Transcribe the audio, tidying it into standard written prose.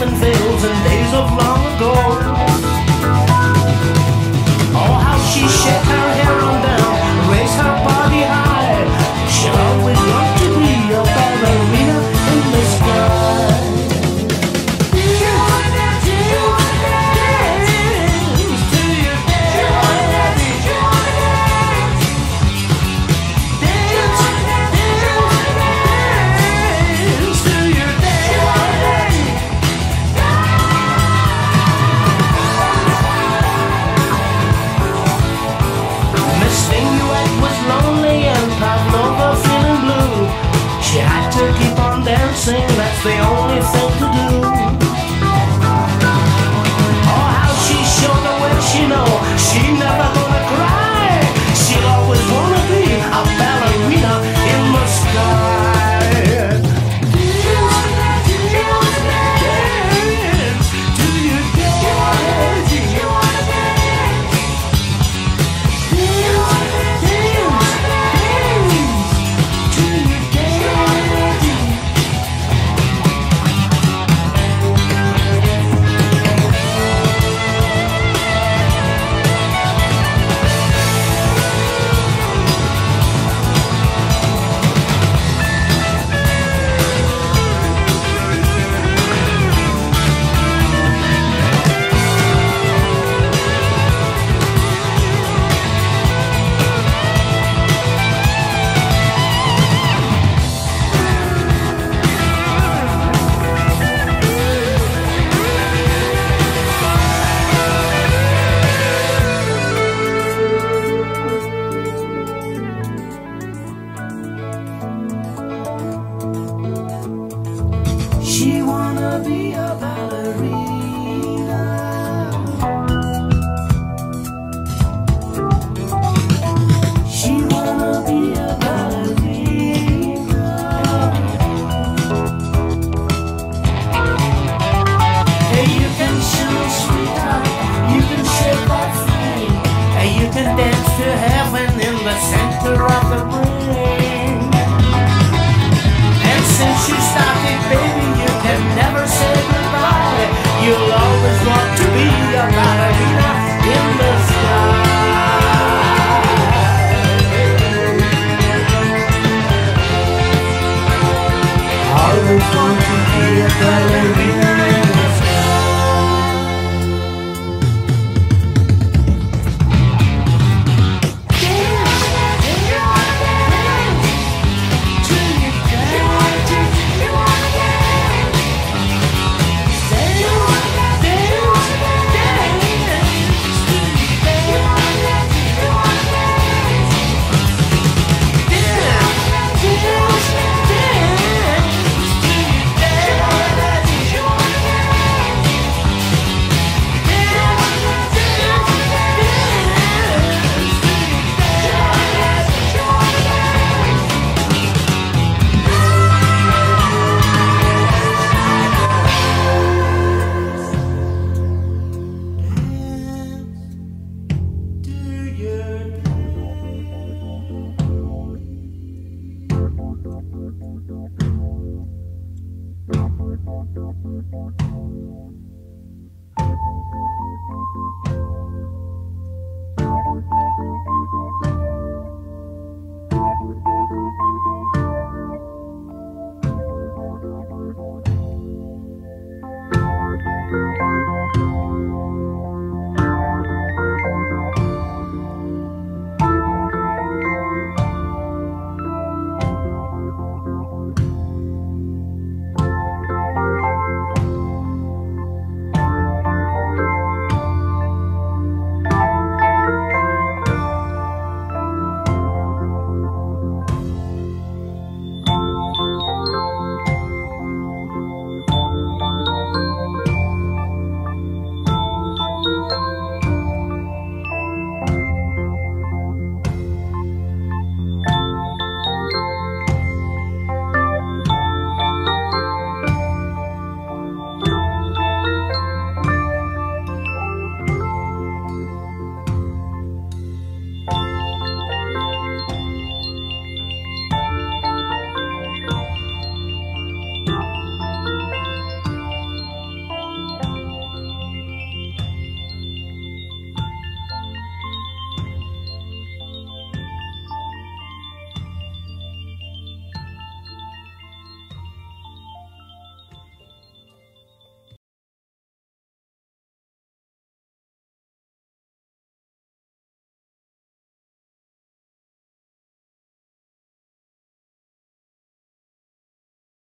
in fields and days of long ago. Oh, how she shake her hair on down, raise her body high. She'll always want to be a ballerina in the sky. Minuet was lonely and Pavlova feeling blue. She had to keep on dancing, that's the only thing to do. Oh, how she showed the way she know she never gonna cry. She'll always wanna be a ballerina in the sky. She wanna be a ballerina. She wanna be a ballerina. Hey, you can shoot, sweetheart, you can shake that thing. Hey, you can dance to heaven in the center of the brain. And since you started, baby, never say goodbye. You'll always want to be alive.